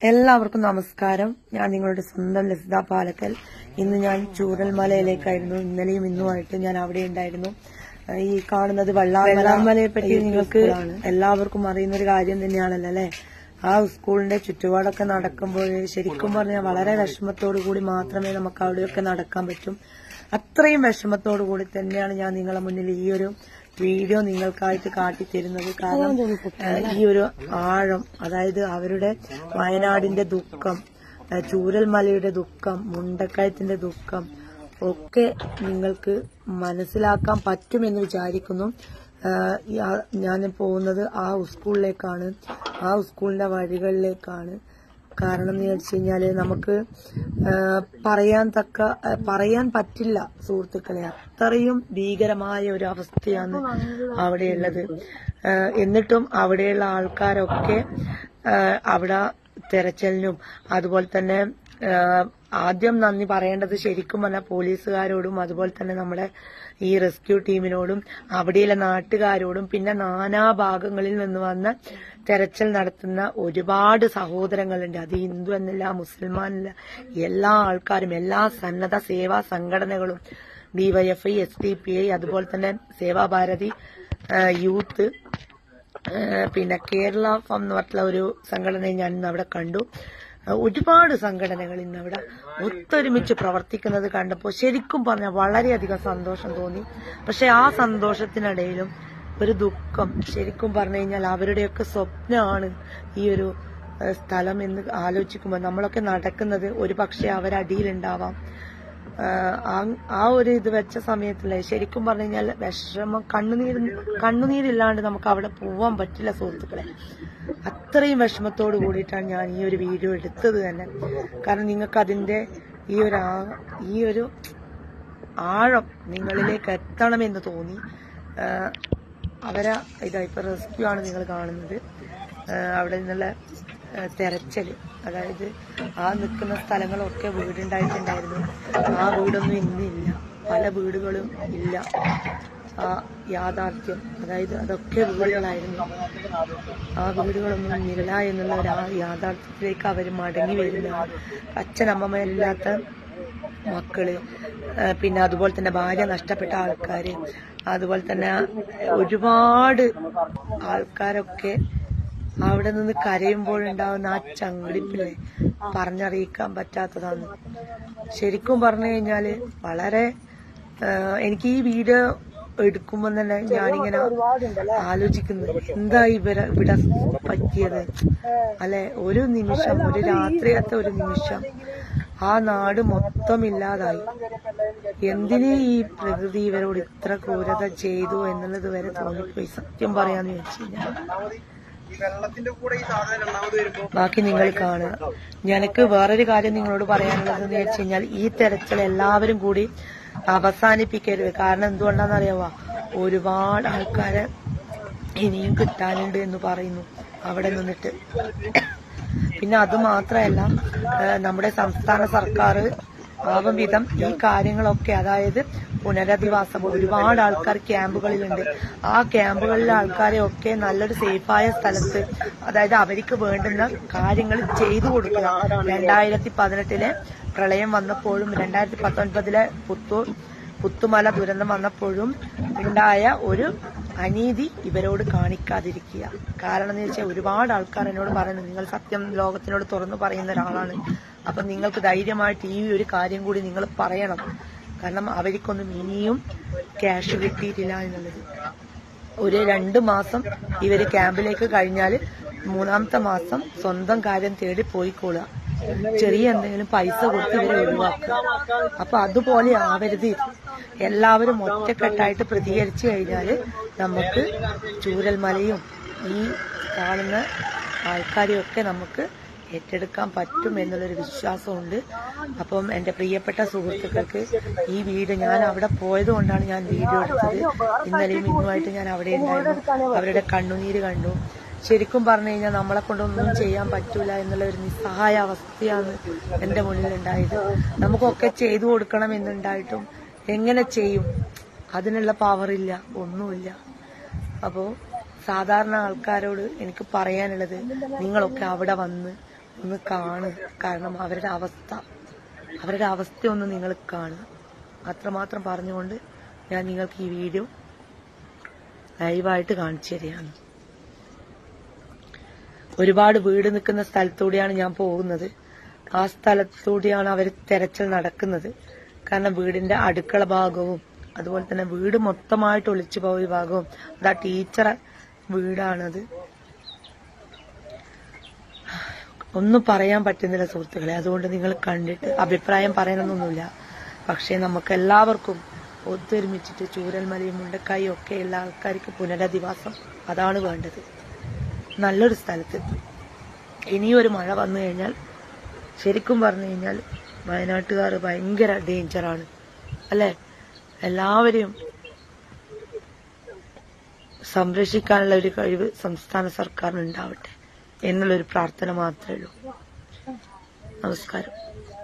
എല്ലാവർക്കും നമസ്കാരം. ഞാൻ നിങ്ങളുടെ സ്വന്തം ലസിത പാലക്കൽ. ഇന്ന് ഞാൻ ചൂരൽമലയിലേക്കായിരുന്നു. ഇന്നലെയും ഇന്നുമായിട്ട് ഞാൻ അവിടെ ഉണ്ടായിരുന്നു. ഈ കാണുന്നത് വെള്ളാമലയെ പറ്റി നിങ്ങൾക്ക് എല്ലാവർക്കും അറിയുന്ന ഒരു കാര്യം തന്നെയാണല്ലോ അല്ലെ. ആ സ്കൂളിന്റെ ചുറ്റുപാടൊക്കെ നടക്കുമ്പോൾ ശരിക്കും പറഞ്ഞാൽ വളരെ വിഷമത്തോടു കൂടി മാത്രമേ നമുക്ക് അവിടെയൊക്കെ നടക്കാൻ പറ്റും. അത്രയും വിഷമത്തോടു കൂടി തന്നെയാണ് ഞാൻ നിങ്ങളെ മുന്നിൽ ഈ ഒരു വീഡിയോ നിങ്ങൾക്കായിട്ട് കാട്ടിത്തരുന്നത്. കാരണം ഈ ഒരു ആഴം, അതായത് അവരുടെ വയനാടിന്റെ ദുഃഖം, ചൂരൽമലയുടെ ദുഃഖം, മുണ്ടക്കയത്തിന്റെ ദുഃഖം ഒക്കെ നിങ്ങൾക്ക് മനസ്സിലാക്കാൻ പറ്റുമെന്ന് വിചാരിക്കുന്നു. ഞാൻ പോകുന്നത് ആ സ്കൂളിലേക്കാണ്, ആ സ്കൂളിന്റെ വഴികളിലേക്കാണ്. കാരണം എന്ന് വെച്ച് കഴിഞ്ഞാല് നമുക്ക് പറയാൻ പറ്റില്ല സുഹൃത്തുക്കളെ. അത്രയും ഭീകരമായ ഒരു അവസ്ഥയാണ് അവിടെയുള്ളത്. എന്നിട്ടും അവിടെയുള്ള ആൾക്കാരൊക്കെ അവിടെ തെരച്ചിലിനും അതുപോലെ തന്നെ ആദ്യം നന്ദി പറയേണ്ടത് ശരിക്കും പറഞ്ഞാൽ പോലീസുകാരോടും അതുപോലെ തന്നെ നമ്മുടെ ഈ റെസ്ക്യൂ ടീമിനോടും അവിടെയുള്ള നാട്ടുകാരോടും പിന്നെ നാനാഭാഗങ്ങളിൽ നിന്ന് വന്ന് തെരച്ചിൽ നടത്തുന്ന ഒരുപാട് സഹോദരങ്ങളുണ്ട്. അത് ഹിന്ദു എന്നല്ല, മുസൽമാനല്ല, എല്ലാ ആൾക്കാരും, എല്ലാ സന്നദ്ധ സേവാ സംഘടനകളും, DYFI, SDPI, അതുപോലെ തന്നെ സേവാഭാരതി യൂത്ത്, പിന്നെ കേരള ഫം എന്ന് പറഞ്ഞിട്ടുള്ള ഒരു സംഘടനയെ ഞാൻ ഇന്ന് അവിടെ കണ്ടു. ഒരുപാട് സംഘടനകൾ ഇന്ന് അവിടെ ഒത്തൊരുമിച്ച് പ്രവർത്തിക്കുന്നത് കണ്ടപ്പോൾ ശരിക്കും പറഞ്ഞാൽ വളരെയധികം സന്തോഷം തോന്നി. പക്ഷെ ആ സന്തോഷത്തിനിടയിലും ഒരു ദുഃഖം. ശരിക്കും പറഞ്ഞു കഴിഞ്ഞാൽ അവരുടെയൊക്കെ സ്വപ്നമാണ് ഈ ഒരു സ്ഥലം എന്ന് ആലോചിക്കുമ്പോൾ നമ്മളൊക്കെ നടക്കുന്നത് ഒരു പക്ഷെ അവരടിയിലുണ്ടാവാം. ആ ഒരു ഇത് വെച്ച സമയത്തില്ലേ ശരിക്കും പറഞ്ഞു കഴിഞ്ഞാൽ വിഷമം, കണ്ണുനീരില്ലാണ്ട് നമുക്ക് അവിടെ പോവാൻ പറ്റില്ല സുഹൃത്തുക്കളെ. അത്രയും വിഷമത്തോട് കൂടിയിട്ടാണ് ഞാൻ ഈ ഒരു വീഡിയോ എടുത്തത് തന്നെ. കാരണം നിങ്ങൾക്ക് അതിന്റെ ഈ ഒരു ആഴം നിങ്ങളിലേക്ക് എത്തണമെന്ന് തോന്നി. ഇപ്പൊ റെസ്ക്യൂ ആണ് നിങ്ങൾ കാണുന്നത്. അവിടെ നിന്നുള്ള തെരച്ചില്, അതായത് ആ നിൽക്കുന്ന സ്ഥലങ്ങളൊക്കെ വീടുണ്ടായിട്ടുണ്ടായിരുന്നു. ആ വീടൊന്നും ഇന്നില്ല, പല വീടുകളും ഇല്ല. ആ യാഥാർത്ഥ്യം, അതായത് അതൊക്കെ വീടുകളായിരുന്നു. ആ വീടുകളൊന്നും ഇല്ല എന്നുള്ള ഒരു യാഥാർത്ഥ്യത്തിലേക്ക് അവർ മടങ്ങി വരുന്ന അച്ഛനമ്മമാരില്ലാത്ത മക്കള്, പിന്നെ അതുപോലെ തന്നെ ഭാര്യ നഷ്ടപ്പെട്ട ആൾക്കാര്, അതുപോലെ തന്നെ ഒരുപാട് ആൾക്കാരൊക്കെ അവിടെ നിന്ന് കരയുമ്പോഴുണ്ടാവുന്ന ആ ചങ്കിടിപ്പില്ലേ പറഞ്ഞറിയിക്കാൻ പറ്റാത്തതാണ്. ശരിക്കും പറഞ്ഞു കഴിഞ്ഞാല് വളരെ എനിക്ക് ഈ വീഡിയോ എടുക്കുമ്പോൾ തന്നെ ഞാനിങ്ങനെ ആലോചിക്കുന്നു, എന്താ ഇവിടെ പറ്റിയത് അല്ലെ. ഒരു നിമിഷം, ഒരു രാത്രിയത്തെ ഒരു നിമിഷം ആ നാട് മൊത്തം ഇല്ലാതായി. എന്തിന് ഈ പ്രകൃതി ഇവരോട് ഇത്ര ക്രൂരത ചെയ്തു എന്നുള്ളത് വരെ തോന്നിപ്പോയി സത്യം പറയാന്ന് വെച്ച് കഴിഞ്ഞാൽ. ബാക്കി നിങ്ങൾ കാണുക. എനിക്ക് വേറൊരു കാര്യം നിങ്ങളോട് പറയാനുള്ളതെന്ന് വെച്ച് കഴിഞ്ഞാൽ ഈ തെരച്ചിൽ എല്ലാവരും കൂടി അവസാനിപ്പിക്കരുത്. കാരണം എന്തുകൊണ്ടാണെന്നറിയാവോ, ഒരുപാട് ആൾക്കാരെ ഇനിയും കിട്ടാനുണ്ട് എന്ന് പറയുന്നു അവിടെ നിന്നിട്ട്. പിന്നെ അത് മാത്രമല്ല, നമ്മുടെ സംസ്ഥാന സർക്കാർ ആവും വിധം ഈ കാര്യങ്ങളൊക്കെ, അതായത് പുനരധിവാസം, ഒരുപാട് ആൾക്കാർ ക്യാമ്പുകളിലുണ്ട്. ആ ക്യാമ്പുകളിലെ ആൾക്കാരെ ഒക്കെ നല്ലൊരു സേഫായ സ്ഥലത്ത്, അതായത് അവർക്ക് വേണ്ടുന്ന കാര്യങ്ങൾ ചെയ്തു കൊടുക്കുക. 2018 പ്രളയം വന്നപ്പോഴും 2019 പുത്തുമല ദുരന്തം വന്നപ്പോഴും ഉണ്ടായ ഒരു അനീതി ഇവരോട് കാണിക്കാതിരിക്കുക. കാരണം എന്ന് വെച്ചാൽ ഒരുപാട് ആൾക്കാർ എന്നോട് പറയുന്നു, നിങ്ങൾ സത്യം ലോകത്തിനോട് തുറന്നു പറയുന്ന ഒരാളാണ്, അപ്പൊ നിങ്ങൾക്ക് ധൈര്യമായിട്ട് ഈ ഒരു കാര്യം കൂടി നിങ്ങൾ പറയണം. കാരണം അവർക്കൊന്നും ഇനിയും ക്യാഷ് കിട്ടിയിട്ടില്ല എന്നുള്ളത്. ഒരു 2 മാസം ഇവര് ക്യാമ്പിലേക്ക് കഴിഞ്ഞാൽ 3ാമത്തെ മാസം സ്വന്തം കാര്യം തേടി പോയിക്കോളുക. ചെറിയ എന്തെങ്കിലും പൈസ കൊടുത്ത് ഇവരെ ഒഴിവാക്കുക. അപ്പൊ അതുപോലെ ആവരുത്. എല്ലാവരും ഒറ്റക്കെട്ടായിട്ട് പ്രതികരിച്ചു കഴിഞ്ഞാല് നമുക്ക് ചൂരൽമലയും ഈ കാണുന്ന ആൾക്കാരെയൊക്കെ നമുക്ക് ഏറ്റെടുക്കാൻ പറ്റും എന്നുള്ളൊരു വിശ്വാസമുണ്ട്. അപ്പം എന്റെ പ്രിയപ്പെട്ട സുഹൃത്തുക്കൾക്ക് ഈ വീഡിയോ, ഞാൻ അവിടെ പോയതുകൊണ്ടാണ് ഞാൻ വീഡിയോ എടുത്തത്. ഇന്നലെയും ഇന്നുമായിട്ട് ഞാൻ അവിടെ ഉണ്ടായിരുന്നു. അവരുടെ കണ്ണുനീര് കണ്ടു. ശരിക്കും പറഞ്ഞു കഴിഞ്ഞാൽ നമ്മളെ കൊണ്ടൊന്നും ചെയ്യാൻ പറ്റൂല എന്നുള്ള ഒരു നിസ്സഹായ അവസ്ഥയാണ് എന്റെ മുന്നിൽ ഉണ്ടായത്. നമുക്കൊക്കെ ചെയ്തു കൊടുക്കണം എന്നുണ്ടായിട്ടും എങ്ങനെ ചെയ്യും? അതിനുള്ള പവറില്ല, ഒന്നുമില്ല. അപ്പോ സാധാരണ ആൾക്കാരോട് എനിക്ക് പറയാനുള്ളത്, നിങ്ങളൊക്കെ അവിടെ വന്ന് ഒന്ന് കാണുക. കാരണം അവരുടെ അവസ്ഥ ഒന്ന് നിങ്ങൾ കാണുക. അത്രമാത്രം പറഞ്ഞുകൊണ്ട് ഞാൻ നിങ്ങൾക്ക് ഈ വീഡിയോ ലൈവായിട്ട് കാണിച്ചു തരികയാണ്. ഒരുപാട് വീട് നിൽക്കുന്ന സ്ഥലത്തൂടെയാണ് ഞാൻ പോകുന്നത്. ആ സ്ഥലത്തൂടെയാണ് അവർ തെരച്ചിൽ നടക്കുന്നത്. കാരണം വീടിന്റെ അടുക്കള ഭാഗവും അതുപോലെ തന്നെ വീട് മൊത്തമായിട്ട് ഒളിച്ചു പോയ ഭാഗവും അതാ ടീച്ചറെ വീടാണത്. ഒന്നും പറയാൻ പറ്റുന്നില്ല സുഹൃത്തുക്കളെ. അതുകൊണ്ട് നിങ്ങൾ കണ്ടിട്ട് അഭിപ്രായം പറയണമെന്നൊന്നുമില്ല. പക്ഷേ നമുക്ക് എല്ലാവർക്കും ഒത്തൊരുമിച്ചിട്ട് ചൂരൽമലയും മുണ്ടക്കായും ഒക്കെയുള്ള ആൾക്കാർക്ക് പുനരധിവാസം അതാണ് വേണ്ടത്. നല്ലൊരു സ്ഥലത്ത് ഇനിയൊരു മഴ വന്നു കഴിഞ്ഞാൽ ശരിക്കും പറഞ്ഞു കഴിഞ്ഞാൽ വയനാട്ടുകാർ ഭയങ്കര ഡേഞ്ചറാണ് അല്ലെ. എല്ലാവരെയും സംരക്ഷിക്കാനുള്ള ഒരു കഴിവ് സംസ്ഥാന സർക്കാരിന് ഉണ്ടാവട്ടെ എന്നുള്ളൊരു പ്രാർത്ഥന മാത്രമേ ഉള്ളൂ. നമസ്കാരം.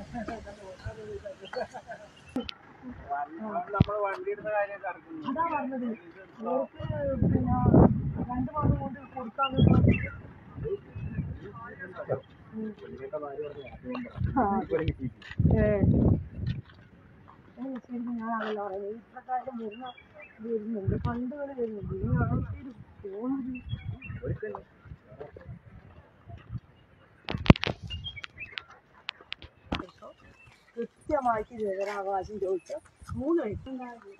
ഞാനാണല്ലോ പറയുന്നത് ഇത്രക്കാലം വരുന്നുണ്ട്, ഫണ്ടുകൾ വരുന്നുണ്ട്. ഇനി ആൾക്കാർ പോകുന്നത് കൃത്യമായിട്ട് വിവരാവകാശം ചോദിച്ച് 3 വയസ്സുണ്ടായിരുന്നു.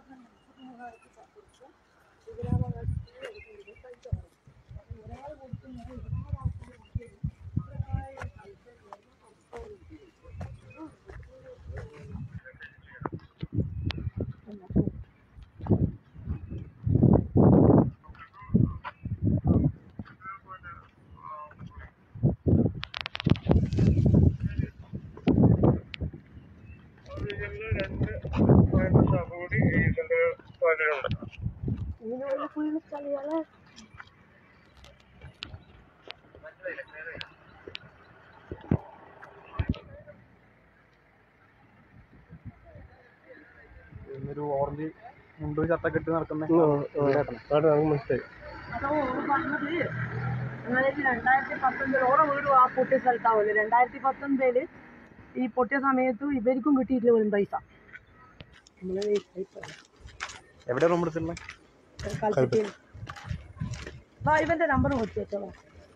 വിവരാവകാശം ഒരാൾ കൊടുക്കുന്ന ഒരുപാട് ആൾക്കാർ ഇതിനുള്ള ഫുള്ള് കളികള് ഓറഞ്ച് മുണ്ട് ചട്ടക്കെട്ട് നടക്കുന്ന മനസ്സിലായി. അതോ പറഞ്ഞത് 2019 ഓരോ വീടും ആ പൊട്ടിയ സ്ഥലത്താവുമല്ലോ. 2019 ഈ പൊട്ടിയ സമയത്ത് ഇവർക്കും കിട്ടിയിട്ടില്ല ഒരു പൈസ. എവിടെ റൂം എടുത്തിട്ടുള്ള ഇവന്റെ നമ്പർ കൊടുത്തു വെച്ചോളാം.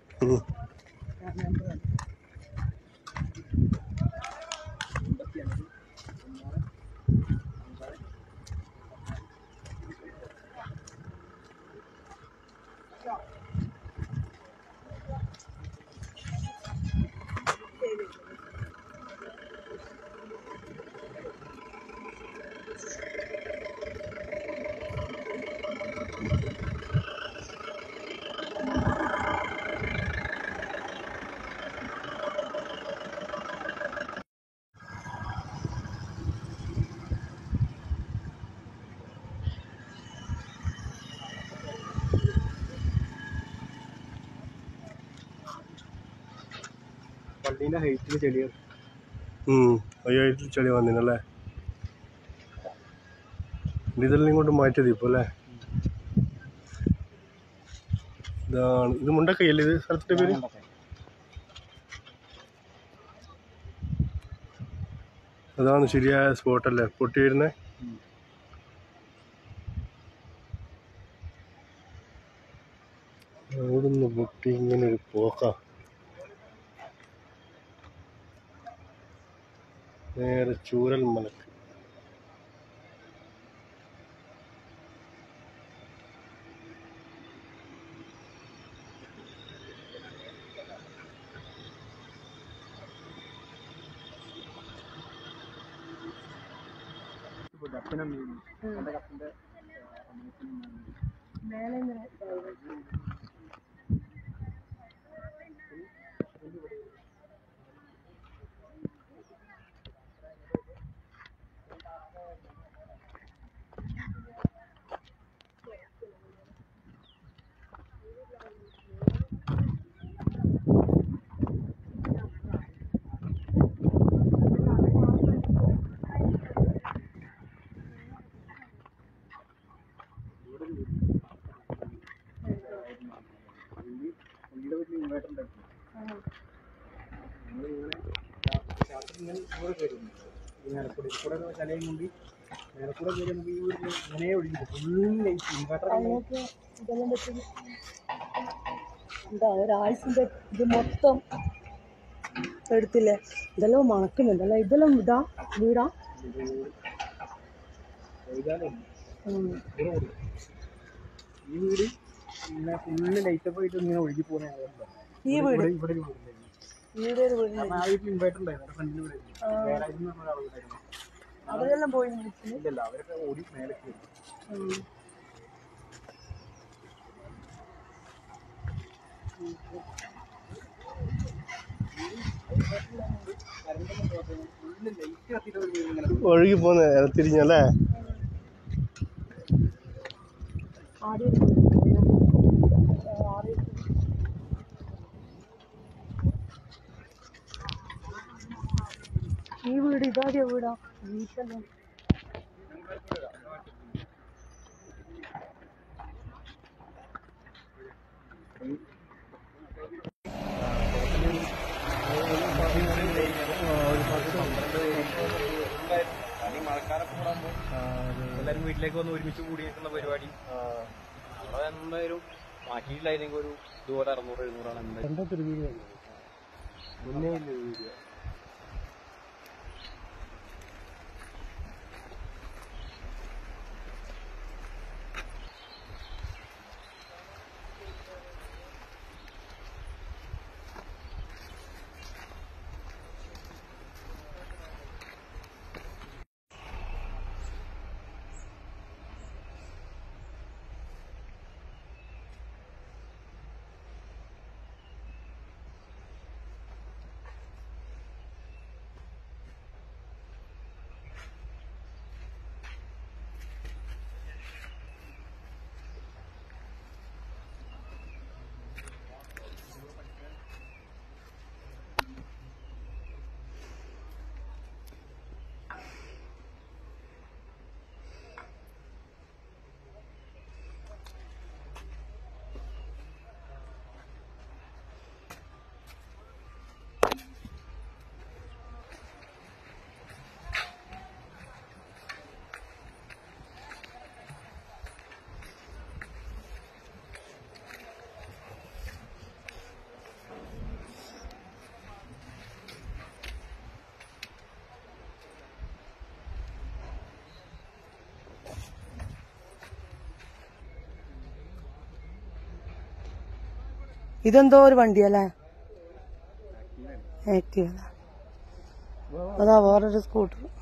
പള്ളീൻ്റെ ഹൈറ്റിൽ ചെടികൾ ഹൈറ്റിൽ ചെടി വന്നിനല്ലേ. ഇതെല്ലാം ഇങ്ങോട്ട് മാറ്റിയത് ഇപ്പോൾ അല്ലേ. ഇതാണ് ഇത് മുണ്ടക്കൈയല്ലേ ഇത് സ്ഥലത്തിൻ്റെ പേര്? അതാണ് ശരിയായ സ്പോട്ടല്ലേ പൊട്ടി വരുന്നത്. അവിടുന്ന് പൊട്ടി ഇങ്ങനെ ഒരു പോക്കാ നേരെ ചൂരൽമലക്ക്. മേലെ ഇങ്ങനെ ഇവിടെ കയറുന്നു മേലക്കൂടെ കൂടെ ചലയും കൊണ്ട് മേലക്കൂടെ കയറി നമുക്ക് ഈ വീട് ഇങ്ങനെ ഒഴിഞ്ഞു ഫുൾ ലൈറ്റ് ഇൻവെർട്ടർ ഇതെല്ലാം പറ്റും എന്താ ഒരാഴ്ചന്റെ ഇത് മൊത്തം എടുത്തില്ലേ ഇതെല്ലാം മണക്കുന്നുണ്ടല്ലോ ഇതെല്ലാം ഇതാ വീടാ ഈ വീട് ഇങ്ങനെ ഫുള്ള് ലൈറ്റപ്പ് ആയിട്ട് ഇങ്ങനെ ഒഴുകി പോകുന്ന ഈ വീട് ഇവിടെ വീട് ഒരു വീട് ആ വീട്ടിൽ ഇൻവെർട്ടർ ഉണ്ടായിരുന്നു ഫ്രണ്ടിൽ വീട് വേറെ ആളുണ്ടായിരുന്നു അവരെല്ലാം പോയി ഇല്ലല്ല അവരൊക്കെ ഓടി മേലെ കയറി ഒഴുകി പോന്നെ തിരിഞ്ഞല്ലേ ഈ വീട് ഇതാദ്യ വീടാ വീട്ടല്ലേ എല്ലാവരും വീട്ടിലേക്ക് വന്ന് ഒരുമിച്ച് കൂടിയേക്കുന്ന പരിപാടി അവിടെ എന്തായാലും മാറ്റിയില്ലായിരുന്നെങ്കിൽ ഒരു ഇതുപോലെ 600-700 എന്തായാലും മുന്നേ ഇല്ല ഇതെന്തോ ഒരു വണ്ടിയല്ലേ ആക്റ്റീവ അതാ വേറൊരു സ്കൂട്ടർ